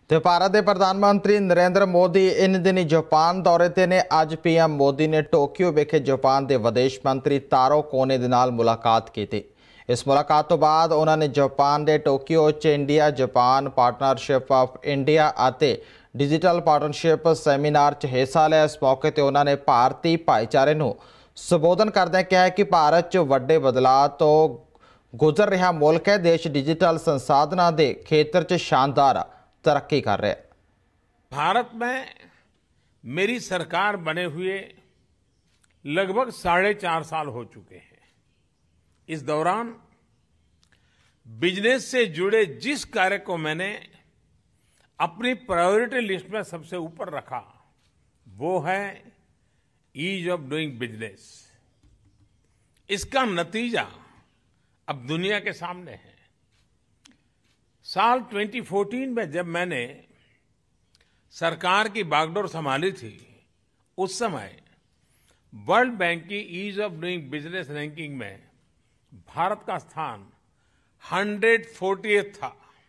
ਤੇ ਭਾਰਤ ਦੇ ਪ੍ਰਧਾਨ ਮੰਤਰੀ ਨਰਿੰਦਰ ਮੋਦੀ ਇਨ ਦਿਨੀ ਜਾਪਾਨ ਦੌਰੇ ਤੇ ਨੇ। ਅੱਜ ਪੀਐਮ ਮੋਦੀ ਨੇ ਟੋਕੀਓ ਵਿਖੇ ਜਾਪਾਨ ਦੇ ਵਿਦੇਸ਼ ਮੰਤਰੀ ਤਾਰੋ ਕੋਨੇ ਦੇ ਨਾਲ ਮੁਲਾਕਾਤ ਕੀਤੀ। ਇਸ ਮੁਲਾਕਾਤ ਤੋਂ ਬਾਅਦ ਉਹਨਾਂ ਨੇ ਜਾਪਾਨ ਦੇ ਟੋਕੀਓ 'ਚ India Japan partnership of India ਅਤੇ ਡਿਜੀਟਲ ਪਾਰਟਨਰਸ਼ਿਪ ਸੈਮੀਨਾਰ 'ਚ ਹਿੱਸਾ ਲਿਆ। ਇਸ ਮੌਕੇ ਤੇ ਉਹਨਾਂ ਨੇ ਭਾਰਤੀ ਭਾਈਚਾਰੇ ਨੂੰ ਸੰਬੋਧਨ ਕਰਦਿਆਂ ਕਿਹਾ ਕਿ ਭਾਰਤ 'ਚ ਵੱਡੇ ਬਦਲਾਅ ਤੋਂ गुजर रहा मुल्क है। देश डिजिटल संसाधनों के खेत्र च शानदार तरक्की कर रहा है। भारत में मेरी सरकार बने हुए लगभग 4.5 साल हो चुके हैं। इस दौरान बिजनेस से जुड़े जिस कार्य को मैंने अपनी प्रायोरिटी लिस्ट में सबसे ऊपर रखा वो है ईज ऑफ डूइंग बिजनेस। इसका नतीजा अब दुनिया के सामने है। साल 2014 में जब मैंने सरकार की बागडोर संभाली थी, उस समय वर्ल्ड बैंक की ease of doing business ranking में भारत का स्थान 140th था।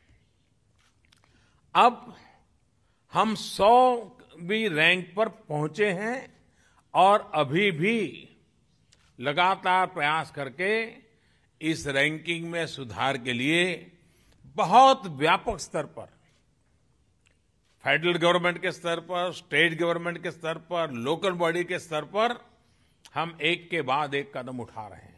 अब हम 100वीं रैंक पर पहुंचे हैं और अभी भी लगातार प्रयास करके इस रैंकिंग में सुधार के लिए बहुत व्यापक स्तर पर फेडरल गवर्नमेंट के स्तर पर, स्टेट गवर्नमेंट के स्तर पर, लोकल बॉडी के स्तर पर हम एक के बाद एक कदम उठा रहे हैं।